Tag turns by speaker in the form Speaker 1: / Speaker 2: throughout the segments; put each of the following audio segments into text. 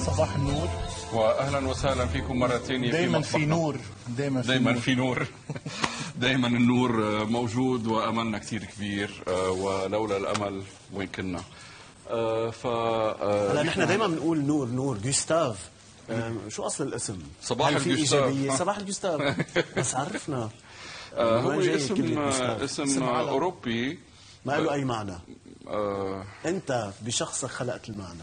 Speaker 1: صباح النور.
Speaker 2: واهلا وسهلا فيكم مره ثانيه.
Speaker 1: دائما في نور،
Speaker 2: دائما في نور. دائما النور موجود واملنا كثير كبير، ولولا الامل وين كنا.
Speaker 3: هلا نحن دائما بنقول نور نور جوستاف. شو اصل الاسم؟
Speaker 2: صباح الجوستاف.
Speaker 3: صباح الجوستاف. بس عرفنا.
Speaker 2: هو اسم اوروبي
Speaker 3: ما له اي معنى. انت بشخصك خلقت المعنى.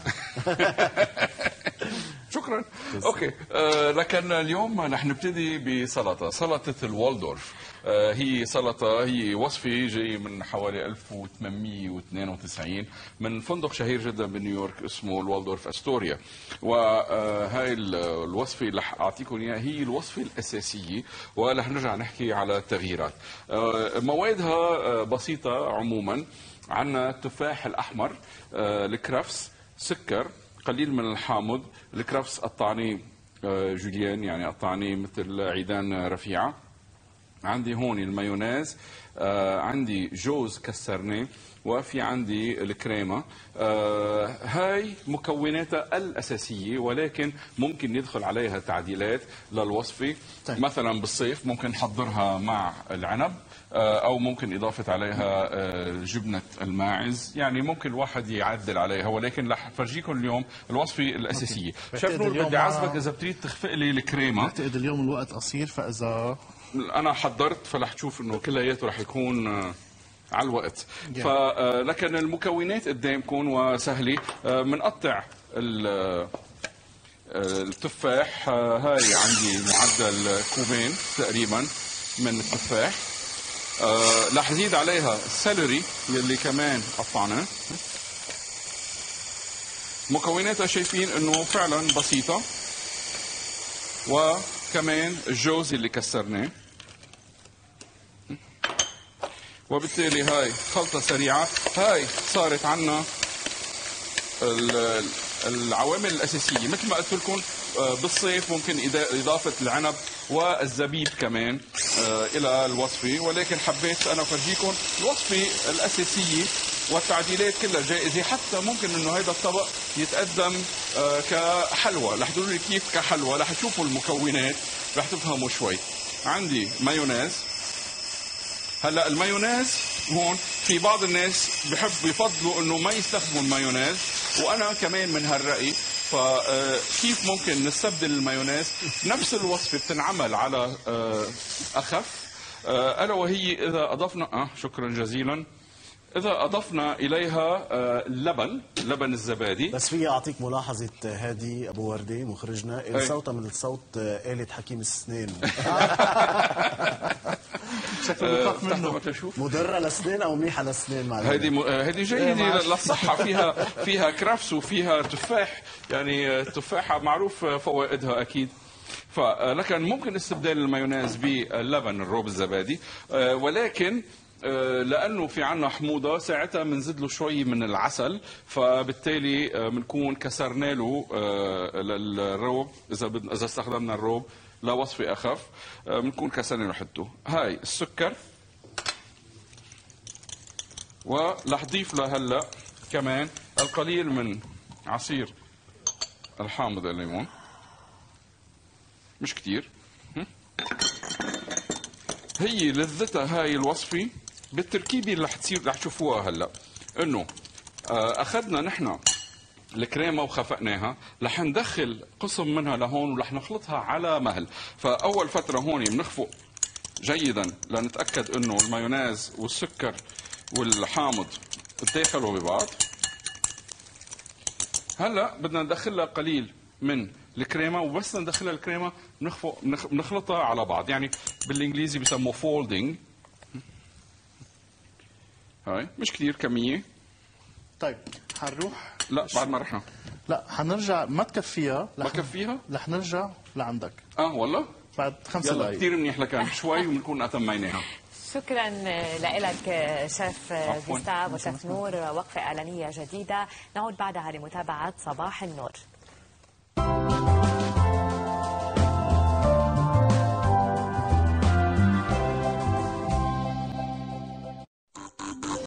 Speaker 2: شكرا. اوكي. لكن اليوم رح نبتدي بسلطه، سلطه الوالدورف. هي سلطه، هي وصفه جاي من حوالي 1892 من فندق شهير جدا بنيويورك اسمه الوالدورف استوريا. وهاي الوصفه اللي اعطيكم اياها هي الوصفه الاساسيه، ورح نرجع نحكي على التغييرات. موادها بسيطه عموما. عندنا التفاح الاحمر، الكرفس، سكر، قليل من الحامض. الكرفس قطعنيه جوليان، يعني قطعنيه مثل عيدان رفيعه. عندي هون المايونيز، عندي جوز كسرناه، وفي عندي الكريمه. هاي مكوناتها الاساسيه، ولكن ممكن يدخل عليها تعديلات للوصفه. طيب. مثلا بالصيف ممكن نحضرها مع العنب، او ممكن اضافه عليها جبنه الماعز، يعني ممكن الواحد يعدل عليها، ولكن رح فرجيكم اليوم الوصفه الاساسيه. شيف نور، بدي اعزمك اذا بتريد تخفق لي الكريمه.
Speaker 1: بعتقد اليوم الوقت قصير، فاذا
Speaker 2: انا حضرت فرح تشوف انه كلياته رح يكون على الوقت. لكن المكونات قدامكم وسهله. بنقطع التفاح. هاي عندي معدل كوبين تقريبا من التفاح. رح زيد عليها السلري اللي كمان قطعناه. مكوناتها شايفين انه فعلا بسيطه، وكمان الجوز اللي كسرناه. وبالتالي هاي خلطة سريعة. هاي صارت عنا العوامل الأساسية. مثل ما قلت لكم بالصيف ممكن إضافة العنب والزبيب كمان إلى الوصفة، ولكن حبيت أنا أفرجيكم الوصفة الأساسية والتعديلات كلها جائزة. حتى ممكن إنه هذا الطبق يتقدم كحلوى. رح تقولوا لي كيف كحلوى؟ رح تشوفوا المكونات رح تفهموا شوي. عندي مايونيز. هلا المايونيز هون في بعض الناس بيفضلوا انه ما يستخدموا المايونيز، وانا كمان من هالرأي. فكيف ممكن نستبدل المايونيز؟ نفس الوصفه بتنعمل على اخف، الا وهي اذا اضفنا شكرا جزيلا. إذا أضفنا إليها لبن الزبادي.
Speaker 3: بس في أعطيك ملاحظة هادي أبو وردي مخرجنا، الصوت من الصوت آلة حكيم السنين.
Speaker 1: شكله بخاف منه.
Speaker 3: مضرة للسنين أو منيحة للسنين؟
Speaker 2: هذه جيدة للصحة. فيها كرفس وفيها تفاح، يعني التفاحة معروف فوائدها أكيد. لكن ممكن استبدال المايونيز باللبن الروب الزبادي، ولكن لانه في عنا حموضه ساعتها بنزيد له شوي من العسل، فبالتالي بنكون كسرنا له الروب. اذا استخدمنا الروب لوصفه اخف بنكون كسرنا له حته. هاي السكر، ورح اضيف له هلا كمان القليل من عصير الحامض الليمون، مش كتير. هي لذتها هاي الوصفه بالتركيبه اللي رح تشوفوها هلا. انه اخذنا نحن الكريمه وخفقناها، رح ندخل قسم منها لهون ورح نخلطها على مهل. فاول فتره هون بنخفق جيدا لنتاكد انه المايونيز والسكر والحامض تداخلوا ببعض. هلا بدنا ندخلها قليل من الكريمه، وبس ندخلها الكريمه بنخلطها على بعض، يعني بالانجليزي بسموه فولدنج. هاي مش كثير كميه.
Speaker 1: طيب حنروح.
Speaker 2: لا بعد ما رحنا.
Speaker 1: لا حنرجع. ما تكفيها.
Speaker 2: ما كفيها؟
Speaker 1: رح نرجع لعندك.
Speaker 2: والله
Speaker 1: بعد 5 دقائق.
Speaker 2: كثير منيح لكان شوي ونكون أتميناها.
Speaker 4: شكرا لك شيف جوستاف وشيف نور. وقفة إعلانية جديدة، نعود بعدها لمتابعة صباح النور.